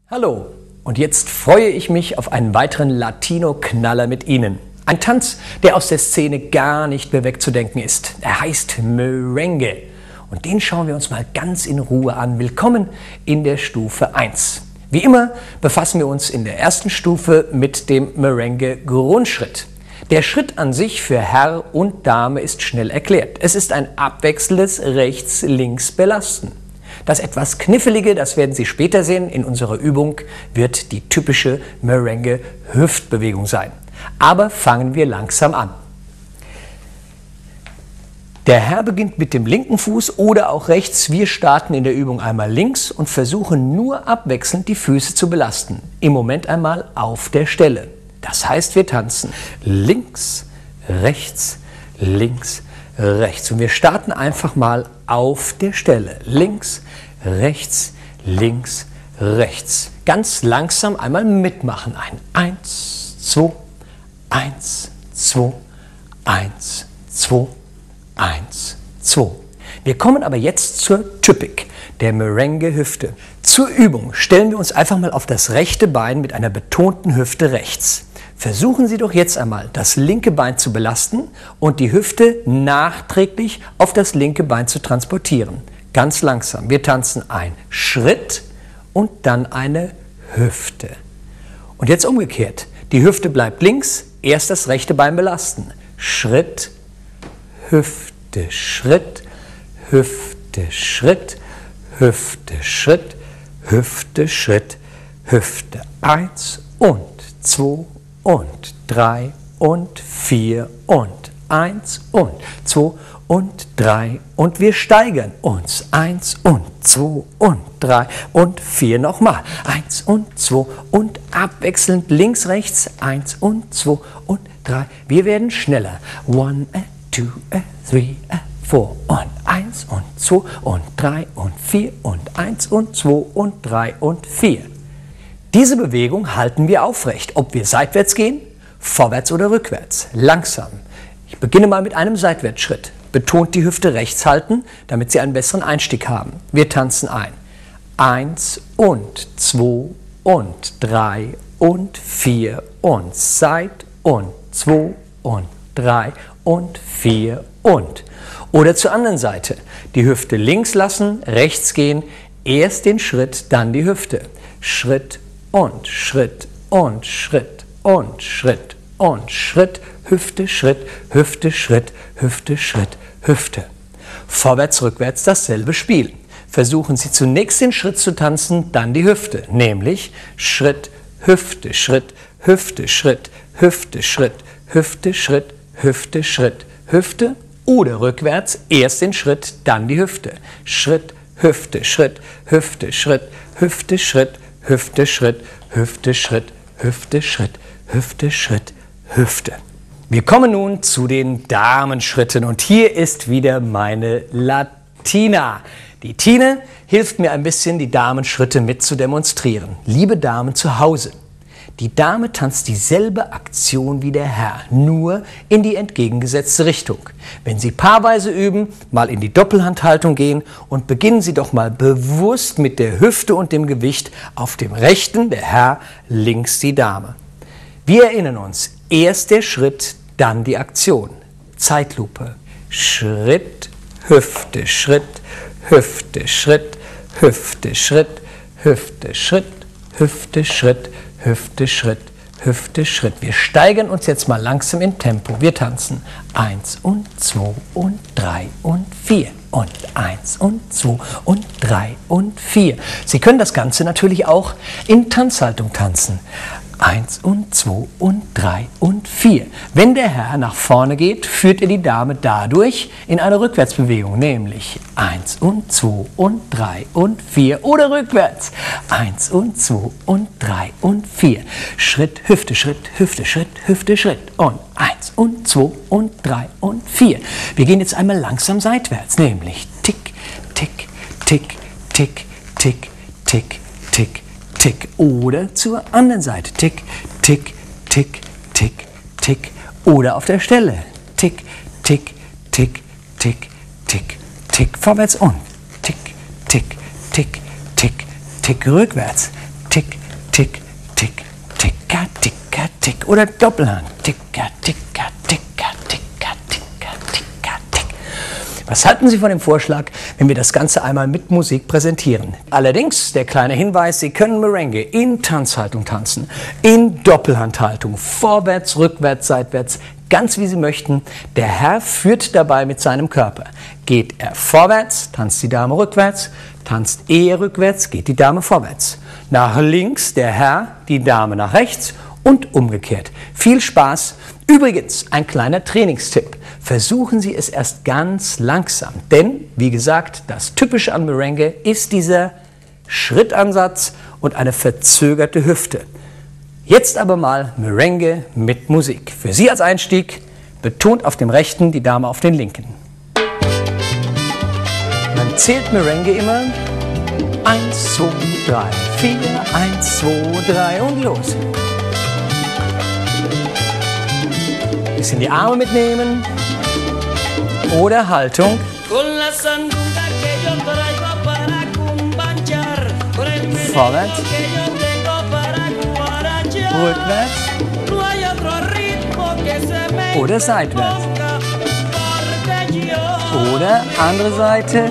Hallo, und jetzt freue ich mich auf einen weiteren Latino-Knaller mit Ihnen. Ein Tanz, der aus der Szene gar nicht mehr wegzudenken ist. Er heißt Merengue. Und den schauen wir uns mal ganz in Ruhe an. Willkommen in der Stufe 1. Wie immer befassen wir uns in der ersten Stufe mit dem Merengue-Grundschritt. Der Schritt an sich für Herr und Dame ist schnell erklärt. Es ist ein abwechselndes Rechts-Links-Belasten. Das etwas Knifflige, das werden Sie später sehen, in unserer Übung wird die typische Merengue-Hüftbewegung sein. Aber fangen wir langsam an. Der Herr beginnt mit dem linken Fuß oder auch rechts. Wir starten in der Übung einmal links und versuchen nur abwechselnd die Füße zu belasten. Im Moment einmal auf der Stelle. Das heißt, wir tanzen links, rechts, links, rechts. Und wir starten einfach mal auf der Stelle. Links, rechts, links, rechts. Ganz langsam einmal mitmachen. 1, 2, 1, 2, 1, 2, 1, 2. Wir kommen aber jetzt zur Typik, der Merengue-Hüfte. Zur Übung stellen wir uns einfach mal auf das rechte Bein mit einer betonten Hüfte rechts. Versuchen Sie doch jetzt einmal, das linke Bein zu belasten und die Hüfte nachträglich auf das linke Bein zu transportieren. Ganz langsam. Wir tanzen einen Schritt und dann eine Hüfte. Und jetzt umgekehrt. Die Hüfte bleibt links, erst das rechte Bein belasten. Schritt, Hüfte, Schritt, Hüfte, Schritt, Hüfte, Schritt, Hüfte, Schritt, Hüfte. 1 und 2 und 3 und 4 und 1 und 2 und 3 und wir steigern uns. 1 und 2 und 3 und 4 nochmal. 1 und 2 und abwechselnd links, rechts. 1 und 2 und 3. Wir werden schneller. 1 and 2 and 3 and 4 und 1 und 2 und 3 und 4 und 1 und 2 und 3 und 4. Diese Bewegung halten wir aufrecht, ob wir seitwärts gehen, vorwärts oder rückwärts. Langsam. Ich beginne mal mit einem Seitwärtsschritt. Betont die Hüfte rechts halten, damit Sie einen besseren Einstieg haben. Wir tanzen ein. 1 und 2 und 3 und 4 und Seit und 2 und 3 und 4 und. Oder zur anderen Seite. Die Hüfte links lassen, rechts gehen, erst den Schritt, dann die Hüfte. Schritt und Schritt und Schritt und Schritt und Schritt, Hüfte, Schritt, Hüfte, Schritt, Hüfte, Schritt, Hüfte. Vorwärts, rückwärts dasselbe Spiel. Versuchen Sie zunächst den Schritt zu tanzen, dann die Hüfte, nämlich Schritt, Hüfte, Schritt, Hüfte, Schritt, Hüfte, Schritt, Hüfte, Schritt, Hüfte, Schritt, Hüfte oder rückwärts, erst den Schritt, dann die Hüfte. Schritt, Hüfte, Schritt, Hüfte, Schritt, Hüfte, Schritt, Hüfte, Schritt, Hüfte, Schritt, Hüfte, Schritt, Hüfte, Schritt, Hüfte. Wir kommen nun zu den Damenschritten und hier ist wieder meine Latina. Die Tine hilft mir ein bisschen, die Damenschritte mit zu demonstrieren. Liebe Damen zu Hause, die Dame tanzt dieselbe Aktion wie der Herr, nur in die entgegengesetzte Richtung. Wenn Sie paarweise üben, mal in die Doppelhandhaltung gehen und beginnen Sie doch mal bewusst mit der Hüfte und dem Gewicht auf dem rechten, der Herr, links die Dame. Wir erinnern uns, erst der Schritt, dann die Aktion. Zeitlupe. Schritt, Hüfte, Schritt, Hüfte, Schritt, Hüfte, Schritt, Hüfte, Schritt, Hüfte, Schritt, Hüfte, Schritt, Hüfte, Schritt. Wir steigern uns jetzt mal langsam im Tempo. Wir tanzen 1 und 2 und 3 und 4 und 1 und 2 und 3 und 4. Sie können das Ganze natürlich auch in Tanzhaltung tanzen. 1 und 2 und 3 und 4. Wenn der Herr nach vorne geht, führt er die Dame dadurch in eine Rückwärtsbewegung, nämlich 1 und 2 und 3 und 4 oder rückwärts. 1 und 2 und 3 und 4. Schritt, Hüfte, Schritt, Hüfte, Schritt, Hüfte, Schritt. Und 1 und 2 und 3 und 4. Wir gehen jetzt einmal langsam seitwärts, nämlich tick, tick, tick, tick, tick, tick, tick, tick. Oder zur anderen Seite. Tick, tick, tick, tick, tick. Oder auf der Stelle. Tick, tick, tick, tick, tick, tick. Vorwärts und tick, tick, tick, tick, tick. Rückwärts. Tick, tick, tick, ticker, ticker, tick. Oder Doppelhand, ticker, ticker, ticker, ticker, ticker, ticker, tick. Was halten Sie von dem Vorschlag, wenn wir das Ganze einmal mit Musik präsentieren? Allerdings, der kleine Hinweis, Sie können Merengue in Tanzhaltung tanzen, in Doppelhandhaltung, vorwärts, rückwärts, seitwärts, ganz wie Sie möchten. Der Herr führt dabei mit seinem Körper. Geht er vorwärts, tanzt die Dame rückwärts, tanzt er rückwärts, geht die Dame vorwärts. Nach links der Herr, die Dame nach rechts und umgekehrt. Viel Spaß! Übrigens, ein kleiner Trainingstipp. Versuchen Sie es erst ganz langsam, denn, wie gesagt, das Typische an Merengue ist dieser Schrittansatz und eine verzögerte Hüfte. Jetzt aber mal Merengue mit Musik. Für Sie als Einstieg, betont auf dem rechten, die Dame auf den linken. Man zählt Merengue immer 1, 2, 3, 4, 1, 2, 3 und los. Bisschen die Arme mitnehmen oder Haltung. Vorwärts. Rückwärts oder seitwärts oder andere Seite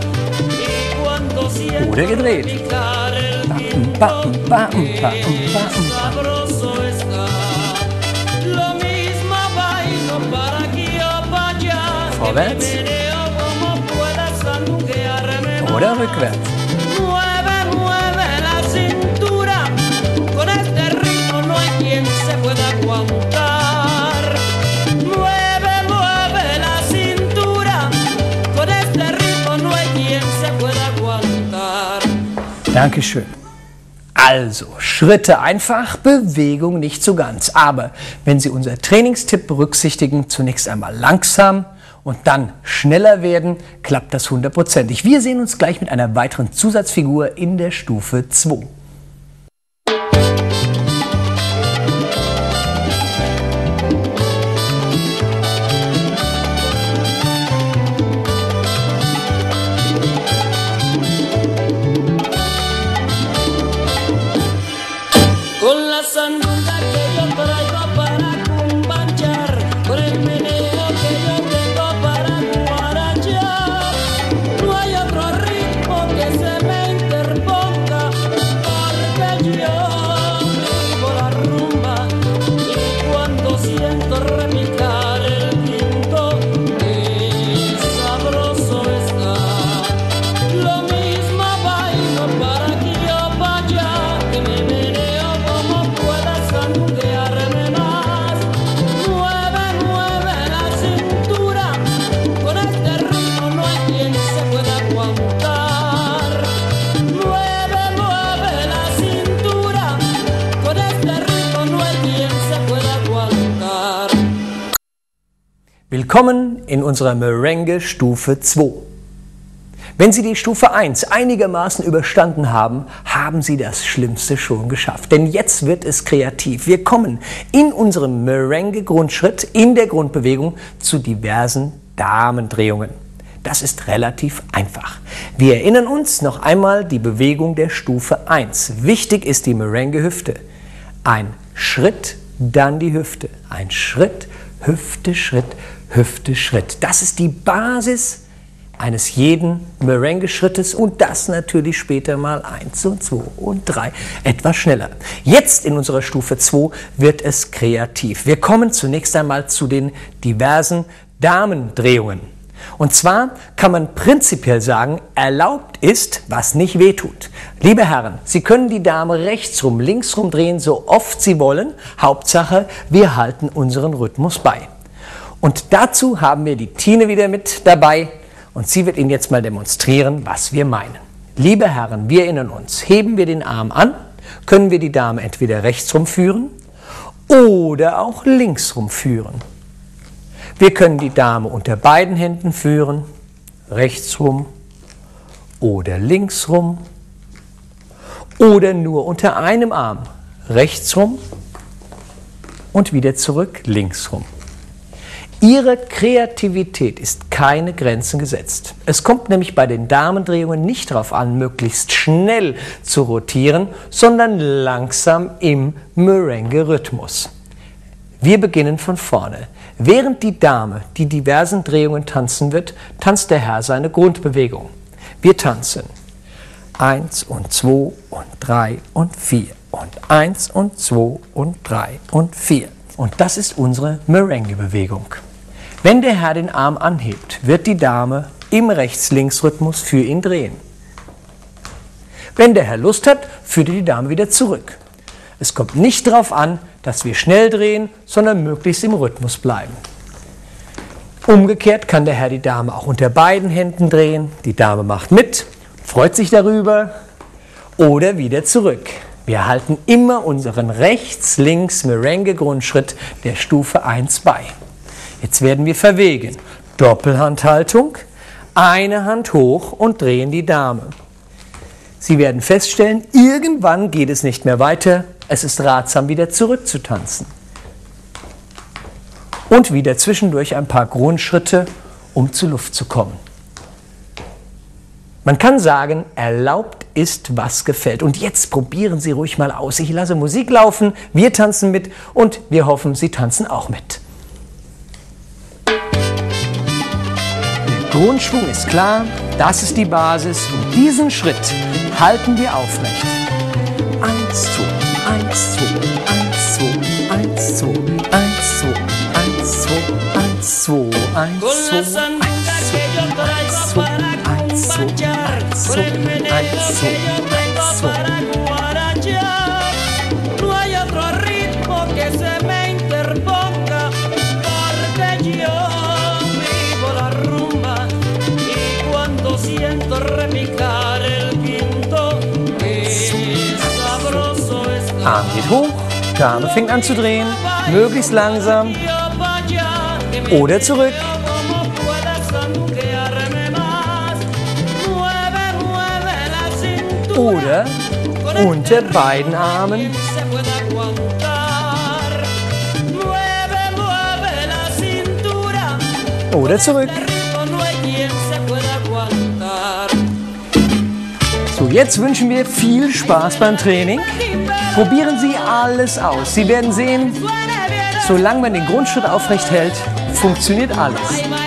oder gedreht. Backen, backen, backen, backen, backen. Vorwärts oder rückwärts. Dankeschön. Also, Schritte einfach, Bewegung nicht so ganz. Aber wenn Sie unser Trainingstipp berücksichtigen, zunächst einmal langsam und dann schneller werden, klappt das 100%. Wir sehen uns gleich mit einer weiteren Zusatzfigur in der Stufe 2. Willkommen in unserer Merengue Stufe 2. Wenn Sie die Stufe 1 einigermaßen überstanden haben, haben Sie das Schlimmste schon geschafft. Denn jetzt wird es kreativ. Wir kommen in unserem Merengue-Grundschritt in der Grundbewegung zu diversen Damendrehungen. Das ist relativ einfach. Wir erinnern uns noch einmal die Bewegung der Stufe 1. Wichtig ist die Merengue-Hüfte. Ein Schritt, dann die Hüfte. Ein Schritt, Hüfte, Schritt, Hüfte, Schritt. Das ist die Basis eines jeden Merengue-Schrittes und das natürlich später mal 1 und 2 und 3, etwas schneller. Jetzt in unserer Stufe 2 wird es kreativ. Wir kommen zunächst einmal zu den diversen Damendrehungen. Und zwar kann man prinzipiell sagen, erlaubt ist, was nicht wehtut. Liebe Herren, Sie können die Dame rechtsrum, linksrum drehen, so oft Sie wollen. Hauptsache, wir halten unseren Rhythmus bei. Und dazu haben wir die Tine wieder mit dabei und sie wird Ihnen jetzt mal demonstrieren, was wir meinen. Liebe Herren, wir erinnern uns, heben wir den Arm an, können wir die Dame entweder rechtsrum führen oder auch linksrum führen. Wir können die Dame unter beiden Händen führen, rechtsrum oder linksrum oder nur unter einem Arm, rechtsrum und wieder zurück, linksrum. Ihre Kreativität ist keine Grenzen gesetzt. Es kommt nämlich bei den Damendrehungen nicht darauf an, möglichst schnell zu rotieren, sondern langsam im Merengue-Rhythmus. Wir beginnen von vorne. Während die Dame die diversen Drehungen tanzen wird, tanzt der Herr seine Grundbewegung. Wir tanzen 1 und 2 und 3 und 4 und 1 und 2 und 3 und 4. Und das ist unsere Merengue-Bewegung. Wenn der Herr den Arm anhebt, wird die Dame im Rechts-Links-Rhythmus für ihn drehen. Wenn der Herr Lust hat, führt er die Dame wieder zurück. Es kommt nicht darauf an, dass wir schnell drehen, sondern möglichst im Rhythmus bleiben. Umgekehrt kann der Herr die Dame auch unter beiden Händen drehen. Die Dame macht mit, freut sich darüber oder wieder zurück. Wir halten immer unseren Rechts-Links-Merengue-Grundschritt der Stufe 1 bei. Jetzt werden wir verwegen. Doppelhandhaltung, eine Hand hoch und drehen die Dame. Sie werden feststellen, irgendwann geht es nicht mehr weiter. Es ist ratsam, wieder zurückzutanzen. Und wieder zwischendurch ein paar Grundschritte, um zur Luft zu kommen. Man kann sagen, erlaubt ist, was gefällt. Und jetzt probieren Sie ruhig mal aus. Ich lasse Musik laufen, wir tanzen mit und wir hoffen, Sie tanzen auch mit. Der Grundschwung ist klar, das ist die Basis und diesen Schritt halten wir aufrecht. 1, 2, 1, 2, 1, 2, 1, 2, 1, 2, 1, 2, 1, 2, 1, 2, 1, 2, Arm geht hoch, Dame fängt an zu drehen, möglichst langsam oder zurück. Oder unter beiden Armen. Oder zurück. So, jetzt wünschen wir viel Spaß beim Training. Probieren Sie alles aus. Sie werden sehen, solange man den Grundschritt aufrecht hält, funktioniert alles.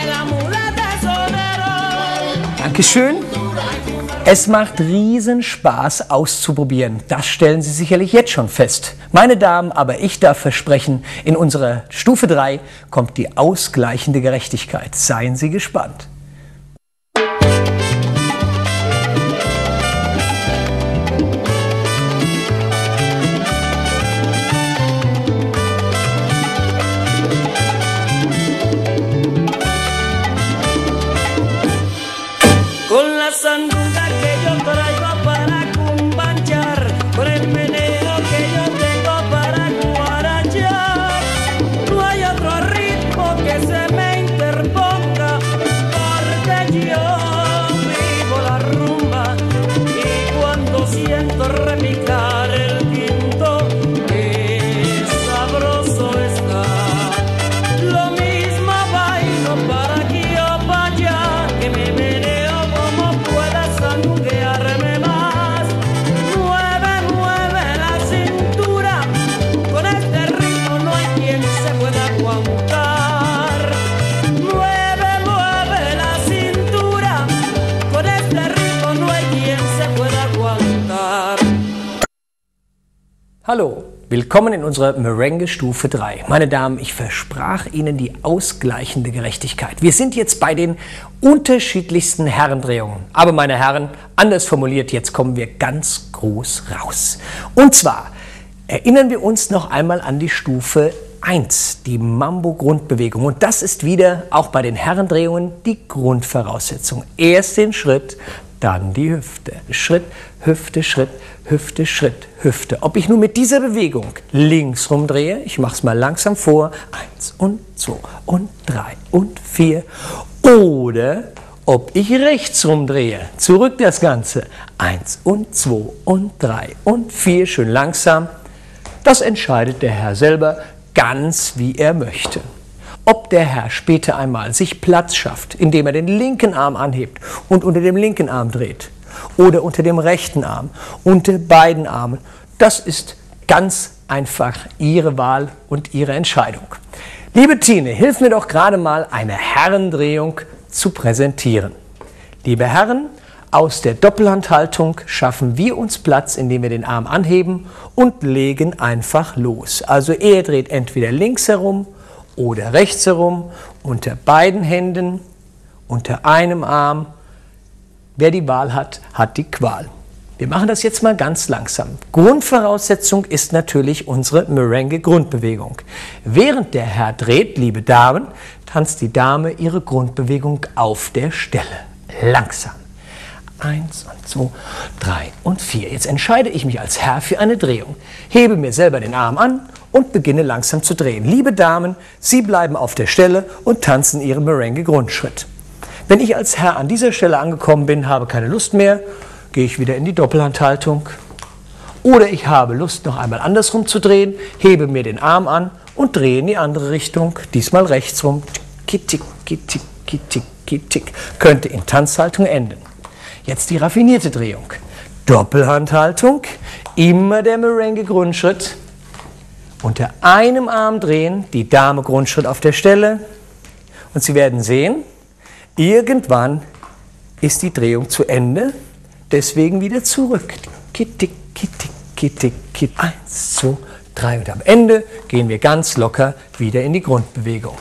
Dankeschön. Es macht riesen Spaß auszuprobieren. Das stellen Sie sicherlich jetzt schon fest. Meine Damen, aber ich darf versprechen, in unserer Stufe 3 kommt die ausgleichende Gerechtigkeit. Seien Sie gespannt. Hallo, willkommen in unserer Merengue Stufe 3. Meine Damen, ich versprach Ihnen die ausgleichende Gerechtigkeit. Wir sind jetzt bei den unterschiedlichsten Herrendrehungen. Aber meine Herren, anders formuliert, jetzt kommen wir ganz groß raus. Und zwar erinnern wir uns noch einmal an die Stufe 1, die Mambo-Grundbewegung. Und das ist wieder auch bei den Herrendrehungen die Grundvoraussetzung. Erst den Schritt, dann die Hüfte. Schritt, Hüfte, Schritt, Hüfte, Schritt, Hüfte. Ob ich nun mit dieser Bewegung links rumdrehe, ich mache es mal langsam vor, 1 und 2 und 3 und 4, oder ob ich rechts rumdrehe, zurück das Ganze, 1 und 2 und 3 und 4, schön langsam, das entscheidet der Herr selber ganz wie er möchte. Ob der Herr später einmal sich Platz schafft, indem er den linken Arm anhebt und unter dem linken Arm dreht oder unter dem rechten Arm, unter beiden Armen, das ist ganz einfach Ihre Wahl und Ihre Entscheidung. Liebe Tine, hilf mir doch gerade mal, eine Herrendrehung zu präsentieren. Liebe Herren, aus der Doppelhandhaltung schaffen wir uns Platz, indem wir den Arm anheben und legen einfach los. Also er dreht entweder links herum oder rechts herum, unter beiden Händen, unter einem Arm. Wer die Wahl hat, hat die Qual. Wir machen das jetzt mal ganz langsam. Grundvoraussetzung ist natürlich unsere Merengue-Grundbewegung. Während der Herr dreht, liebe Damen, tanzt die Dame ihre Grundbewegung auf der Stelle. Langsam. 1 und 2, 3 und 4. Jetzt entscheide ich mich als Herr für eine Drehung. Hebe mir selber den Arm an und beginne langsam zu drehen. Liebe Damen, Sie bleiben auf der Stelle und tanzen Ihren Merengue-Grundschritt. Wenn ich als Herr an dieser Stelle angekommen bin, habe keine Lust mehr, gehe ich wieder in die Doppelhandhaltung. Oder ich habe Lust, noch einmal andersrum zu drehen, hebe mir den Arm an und drehe in die andere Richtung, diesmal rechts rum. Kittik, kittik, kittik, kittik. Könnte in Tanzhaltung enden. Jetzt die raffinierte Drehung. Doppelhandhaltung, immer der Merengue-Grundschritt. Unter einem Arm drehen, die Dame Grundschritt auf der Stelle. Und Sie werden sehen, irgendwann ist die Drehung zu Ende. Deswegen wieder zurück. Kittik, kittik, kittik, kittik. 1, 2, 3 und am Ende gehen wir ganz locker wieder in die Grundbewegung.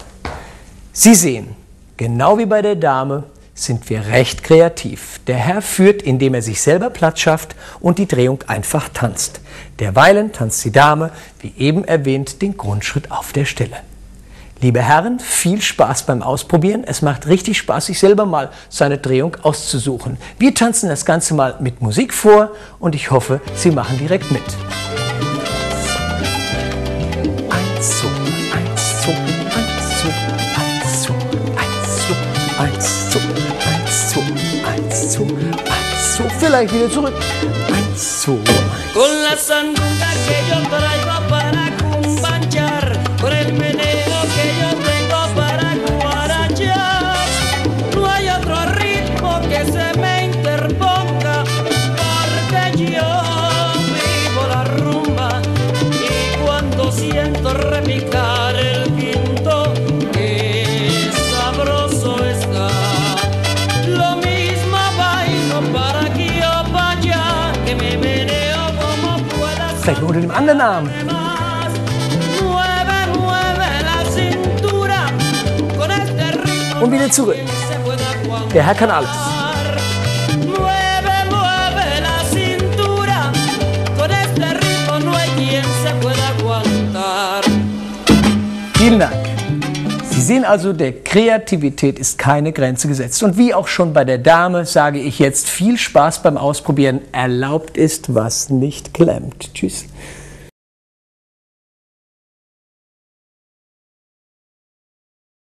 Sie sehen, genau wie bei der Dame sind wir recht kreativ. Der Herr führt, indem er sich selber Platz schafft und die Drehung einfach tanzt. Derweilen tanzt die Dame, wie eben erwähnt, den Grundschritt auf der Stelle. Liebe Herren, viel Spaß beim Ausprobieren. Es macht richtig Spaß, sich selber mal seine Drehung auszusuchen. Wir tanzen das Ganze mal mit Musik vor und ich hoffe, Sie machen direkt mit. 1, 2, 1, 2, 1, 2, 1, 2, 1, 2, 1, 2, 1, 2, 1, 2, 1, 2, vielleicht wieder zurück. 1, 2, 1. Con la sandunga que yo traigo para cumbanchar, con el meneo que yo tengo para guarachar, no hay otro ritmo que se me interponga, porque yo vivo la rumba y cuando siento repicar el quinto, que sabroso está. Lo mismo bailo para aquí o para allá, que me meneo como pueda. Vielleicht unter dem anderen Arm. Und wieder zurück. Der Herr kann alles. Vielen Dank. Sie sehen also, der Kreativität ist keine Grenze gesetzt. Und wie auch schon bei der Dame sage ich jetzt viel Spaß beim Ausprobieren. Erlaubt ist, was nicht klemmt. Tschüss.